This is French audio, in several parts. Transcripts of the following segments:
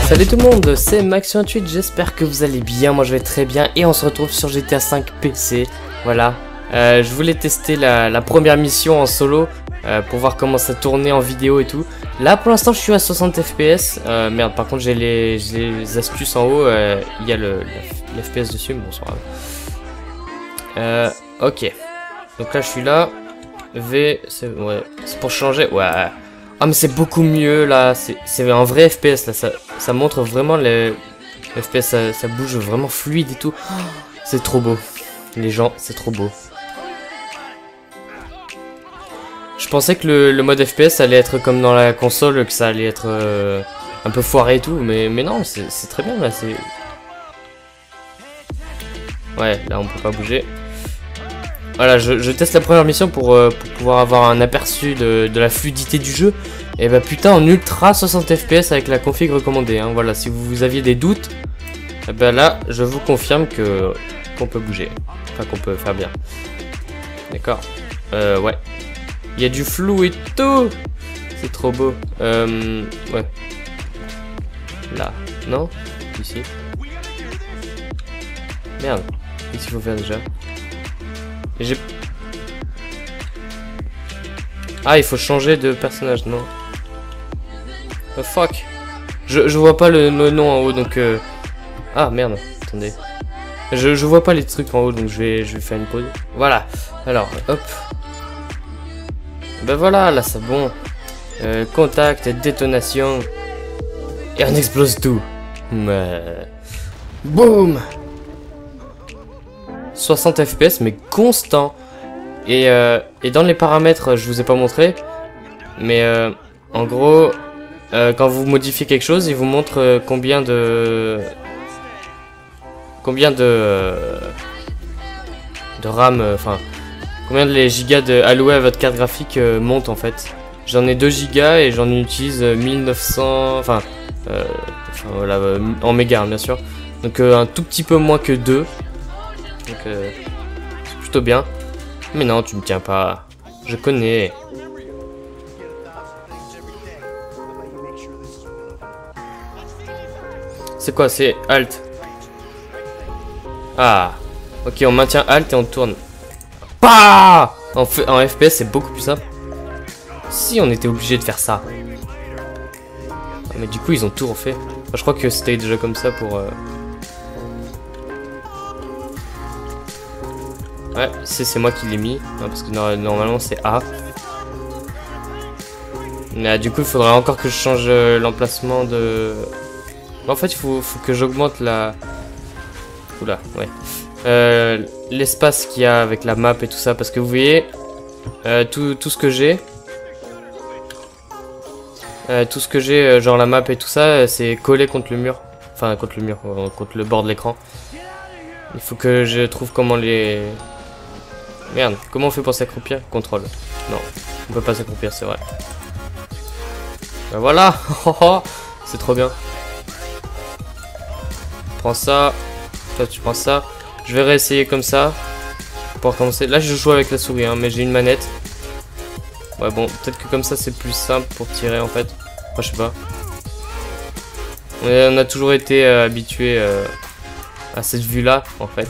Salut tout le monde, c'est Max28, j'espère que vous allez bien, moi je vais très bien et on se retrouve sur GTA 5 PC, voilà. Je voulais tester la première mission en solo pour voir comment ça tournait en vidéo et tout. Là pour l'instant je suis à 60 fps, merde par contre j'ai les astuces en haut, il y a le FPS dessus, bon c'est pas grave. Ok, donc là je suis là, V, c'est ouais, pour changer, ouais. Ah mais c'est beaucoup mieux là, c'est un vrai FPS là, ça montre vraiment le FPS, ça bouge vraiment fluide et tout. C'est trop beau, les gens, c'est trop beau. Je pensais que le mode FPS allait être comme dans la console, que ça allait être un peu foiré et tout, mais non, c'est très bien là, c'est... Ouais, là on peut pas bouger. Voilà, je teste la première mission pour pouvoir avoir un aperçu de la fluidité du jeu. Et bah putain, en ultra 60 fps avec la config recommandée. Hein. Voilà, si vous aviez des doutes, et bah là, je vous confirme qu'on peut bouger. Enfin, qu'on peut faire bien. D'accord. Ouais. Il y a du flou et tout. C'est trop beau. Ouais. Là. Non? Ici. Merde. Qu'est-ce qu'il faut faire déjà? Ah, il faut changer de personnage, non? Oh fuck. Je vois pas le nom en haut, donc... Ah, merde, attendez. Je vois pas les trucs en haut, donc je vais faire une pause. Voilà, alors, hop. Ben voilà, là c'est bon. Contact, détonation. Et on explose tout. Boum. 60 fps, mais constant. Et dans les paramètres, je vous ai pas montré, mais en gros, quand vous modifiez quelque chose, il vous montre combien de RAM, enfin combien de les gigas alloués à votre carte graphique montent en fait. J'en ai 2 gigas et j'en utilise 1900, enfin voilà, en mégas bien sûr, donc un tout petit peu moins que 2, donc c'est plutôt bien. Mais non, tu me tiens pas. Je connais. C'est quoi? C'est Alt. Ah. Ok, on maintient Alt et on tourne. Bah en FPS, c'est beaucoup plus simple. Si, on était obligé de faire ça. Ah, mais du coup, ils ont tout refait. Enfin, je crois que c'était déjà comme ça pour... Ouais, c'est moi qui l'ai mis, hein, parce que normalement c'est A. Mais du coup, il faudrait encore que je change l'emplacement de... En fait, il faut que j'augmente la... Oula, ouais. L'espace qu'il y a avec la map et tout ça, parce que vous voyez, tout ce que j'ai... tout ce que j'ai, genre la map et tout ça, c'est collé contre le mur. Enfin, contre le mur, contre le bord de l'écran. Il faut que je trouve comment les... Merde, comment on fait pour s'accroupir? Contrôle. Non, on peut pas s'accroupir, c'est vrai. Ben voilà. C'est trop bien. Prends ça. Toi, tu prends ça. Je vais réessayer comme ça. Pour commencer. Là, je joue avec la souris, hein, mais j'ai une manette. Ouais, bon, peut-être que comme ça, c'est plus simple pour tirer, en fait. Moi, je sais pas. On a toujours été habitué à cette vue-là, en fait.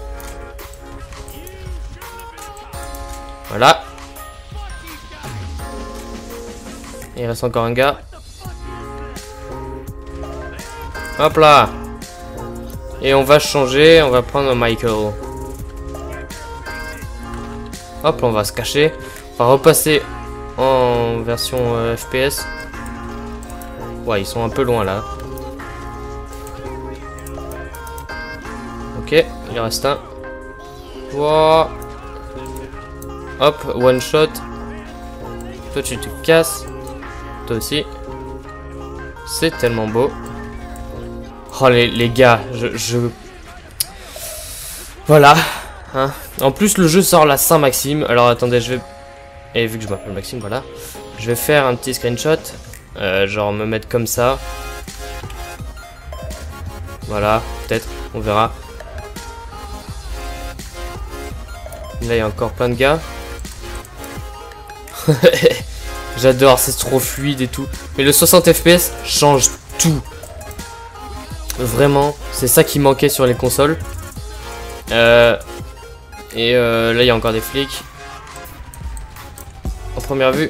Voilà. Il reste encore un gars. Hop là. Et on va changer, on va prendre Michael. Hop, on va se cacher. On va repasser en version FPS. Ouais, ils sont un peu loin là. Ok, il reste un. Wow. Hop, one shot. Toi tu te casses. Toi aussi. C'est tellement beau. Oh les gars, voilà. Hein. En plus le jeu sort la Saint-Maxime. Alors attendez, je vais... Et vu que je m'appelle Maxime, voilà. Je vais faire un petit screenshot. Genre me mettre comme ça. Voilà, peut-être, on verra. Là il y a encore plein de gars. J'adore, c'est trop fluide et tout. Mais le 60 fps change tout. Vraiment, c'est ça qui manquait sur les consoles. Là, il y a encore des flics. En première vue.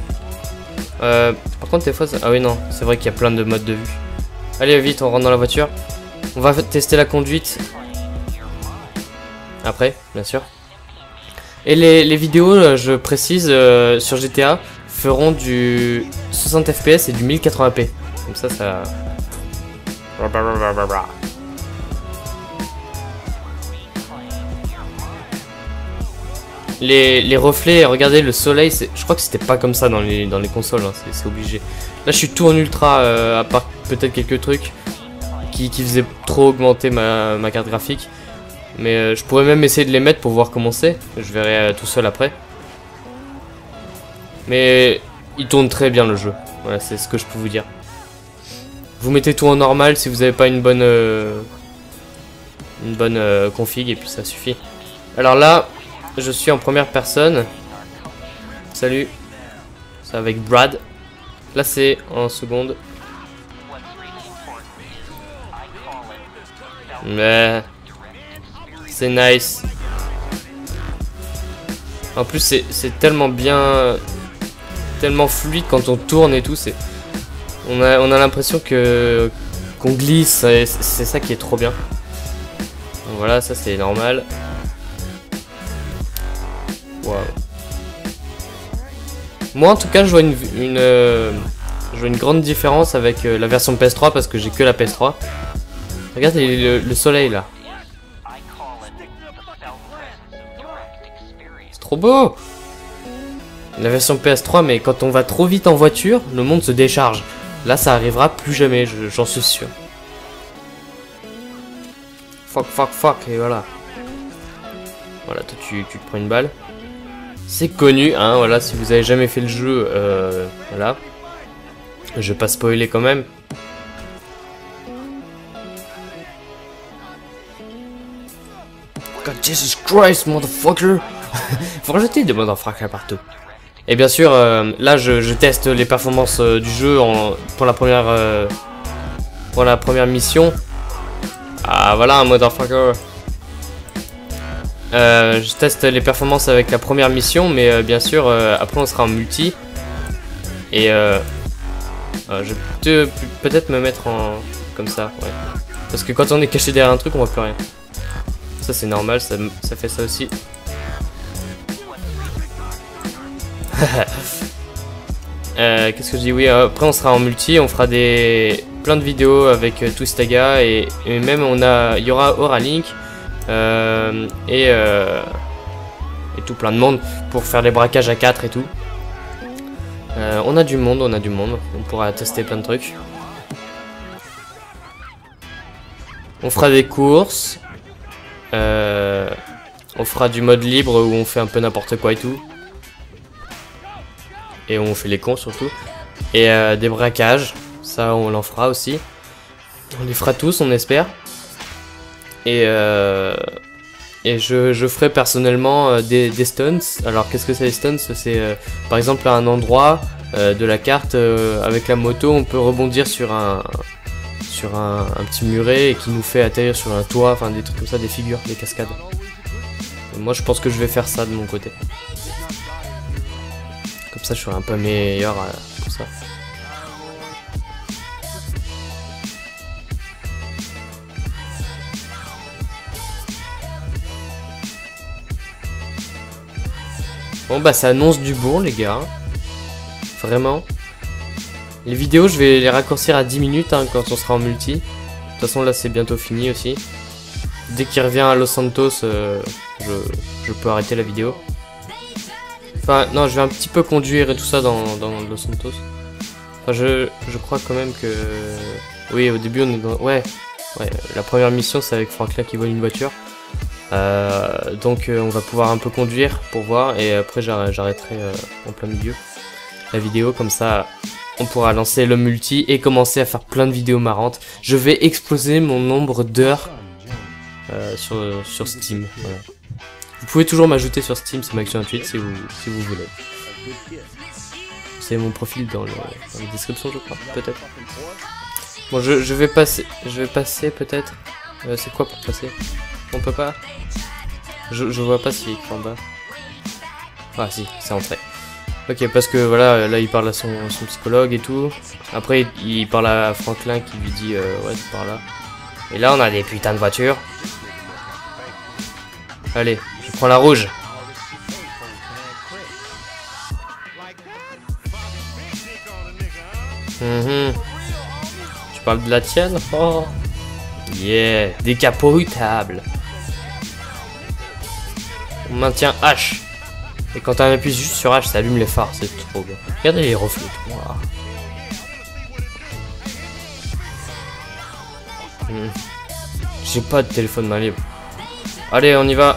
Par contre, des fois, ça... ah oui, non, c'est vrai qu'il y a plein de modes de vue. Allez, vite, on rentre dans la voiture. On va tester la conduite. Après, bien sûr. Et les vidéos, je précise, sur GTA, feront du 60 FPS et du 1080p. Comme ça, ça... Les reflets, regardez le soleil, je crois que c'était pas comme ça dans les consoles, hein, c'est obligé. Là je suis tout en ultra, à part peut-être quelques trucs qui faisaient trop augmenter ma carte graphique. Mais je pourrais même essayer de les mettre pour voir comment c'est, je verrai tout seul après. Mais il tourne très bien le jeu, voilà c'est ce que je peux vous dire. Vous mettez tout en normal si vous n'avez pas une bonne config et puis ça suffit. Alors là... je suis en première personne. Salut. C'est avec Brad. Là c'est en seconde. Mais c'est nice. En plus c'est tellement bien, tellement fluide quand on tourne et tout. On a l'impression qu'on glisse. C'est ça qui est trop bien. Donc voilà, ça c'est normal. Wow. Moi en tout cas je vois une grande différence avec la version PS3 parce que j'ai que la PS3. Regarde le soleil là. C'est trop beau. La version PS3 mais quand on va trop vite en voiture, le monde se décharge. Là ça arrivera plus jamais, j'en suis sûr. Fuck et voilà. Voilà, toi tu te prends une balle. C'est connu, hein, voilà, si vous avez jamais fait le jeu, voilà. Je vais pas spoiler quand même. God Jesus Christ, motherfucker. Faut rajouter des motherfuckers partout. Et bien sûr, là je teste les performances du jeu pour la première mission. Ah voilà un motherfucker. Je teste les performances avec la première mission, mais bien sûr, après on sera en multi. Et je vais peut-être me mettre en comme ça, ouais. Parce que quand on est caché derrière un truc, on voit plus rien. Ça c'est normal, ça fait ça aussi. Qu'est-ce que je dis? Oui, après on sera en multi, on fera plein de vidéos avec Twistaga et même il y aura Auralink. Et tout plein de monde pour faire des braquages à 4 et tout. On a du monde, on pourra tester plein de trucs. On fera des courses. On fera du mode libre où on fait un peu n'importe quoi et tout. Et on fait les cons surtout. Et des braquages, ça on l'en fera aussi. On les fera tous, on espère. Et je ferai personnellement des stunts. Alors qu'est-ce que c'est les stunts? C'est par exemple à un endroit de la carte avec la moto on peut rebondir sur un petit muret et qui nous fait atterrir sur un toit, enfin des trucs comme ça, des figures, des cascades. Et moi je pense que je vais faire ça de mon côté. Comme ça je serai un peu meilleur pour ça. Bon bah ça annonce du bon les gars. Vraiment. Les vidéos je vais les raccourcir à 10 minutes hein, quand on sera en multi. De toute façon là c'est bientôt fini aussi. Dès qu'il revient à Los Santos je peux arrêter la vidéo. Enfin non je vais un petit peu conduire et tout ça dans Los Santos. Enfin je crois quand même que... Oui au début on est dans... Ouais la première mission c'est avec Franklin qui vole une voiture. Donc on va pouvoir un peu conduire pour voir et après j'arrêterai en plein milieu la vidéo, comme ça on pourra lancer le multi et commencer à faire plein de vidéos marrantes. Je vais exploser mon nombre d'heures sur Steam. Voilà. Vous pouvez toujours m'ajouter sur Steam, c'est Max28 si vous voulez. C'est mon profil dans la description je crois, peut-être. Bon, je vais passer. Je vais passer peut-être. C'est quoi pour passer? On peut pas? Je vois pas s'il est en bas. Ah si, c'est entré. Ok, parce que voilà, là il parle à son psychologue et tout. Après il parle à Franklin qui lui dit ouais c'est par là. Et là on a des putains de voitures. Allez, je prends la rouge. Tu parles de la tienne? Oh yeah, décapotable. On maintient H. Et quand on appuie juste sur H, ça allume les phares, c'est trop bien. Regardez les reflets. Wow. J'ai pas de téléphone main libre. Allez, on y va.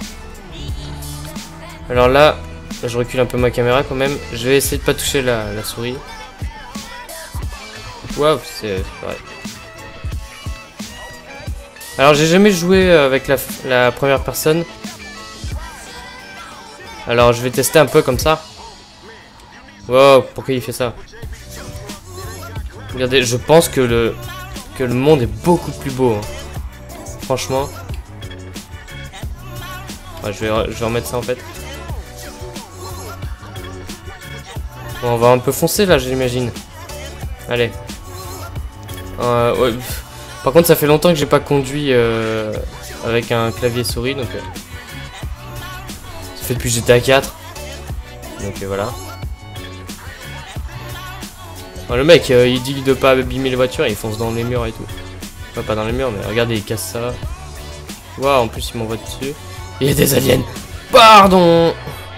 Alors là, je recule un peu ma caméra quand même. Je vais essayer de pas toucher la souris. Waouh, c'est vrai. Alors j'ai jamais joué avec la première personne. Alors je vais tester un peu comme ça. Wow, pourquoi il fait ça? Regardez, je pense que le monde est beaucoup plus beau. Hein. Franchement. Ouais, je vais remettre ça en fait. Bon, on va un peu foncer là, j'imagine. Allez. Ouais. Par contre, ça fait longtemps que j'ai pas conduit avec un clavier souris, donc ça fait depuis GTA 4. Donc voilà. Bon, le mec, il dit de pas abîmer les voitures, il fonce dans les murs et tout. Enfin, pas dans les murs, mais regardez, il casse ça. Waouh, en plus il m'envoie dessus. Il y a des aliens. Pardon.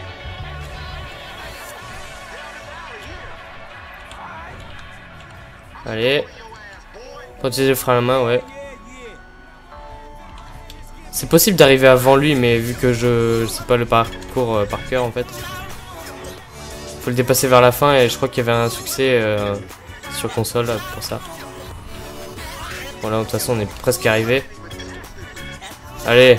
Allez. Protéger le frein à la main, ouais. C'est possible d'arriver avant lui, mais vu que je sais pas le parcours par cœur en fait. Faut le dépasser vers la fin et je crois qu'il y avait un succès sur console pour ça. Bon là de toute façon on est presque arrivé. Allez.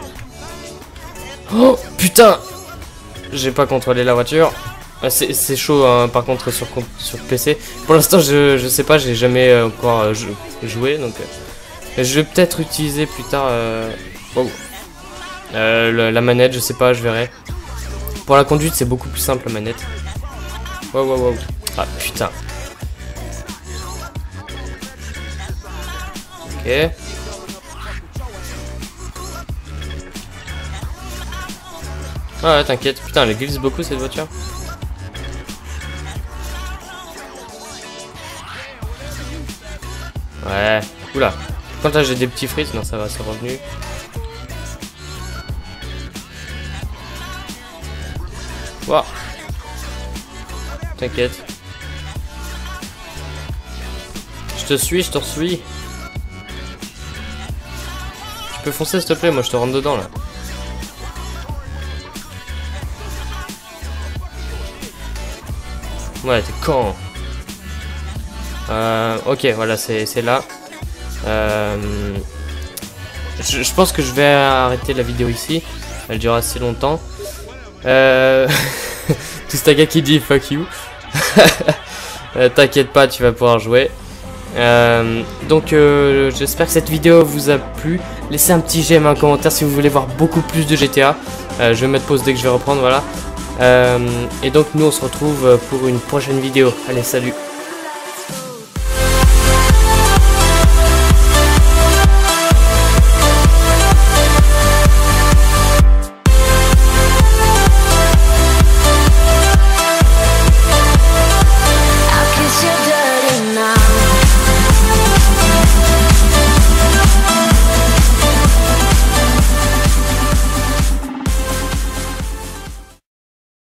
Oh putain. J'ai pas contrôlé la voiture. C'est chaud hein, par contre sur PC. Pour l'instant je sais pas, j'ai jamais encore joué donc je vais peut-être utiliser plus tard la manette, je sais pas, je verrai. Pour la conduite c'est beaucoup plus simple la manette. Wow. Ah putain. Ok. Ah ouais, t'inquiète, putain elle glisse beaucoup cette voiture. Ouais, oula. Quand là j'ai des petits frites, non ça va, c'est revenu. Waouh. T'inquiète. Je te suis. Tu peux foncer s'il te plaît, moi je te rentre dedans là. Ouais, t'es con. Ok, voilà, c'est là. Je pense que je vais arrêter la vidéo ici. Elle durera assez longtemps. Toustaga qui dit fuck you. T'inquiète pas, tu vas pouvoir jouer. Donc j'espère que cette vidéo vous a plu. Laissez un petit j'aime, un commentaire si vous voulez voir beaucoup plus de GTA. Je vais mettre pause dès que je vais reprendre, voilà. Et donc nous on se retrouve pour une prochaine vidéo. Allez, salut.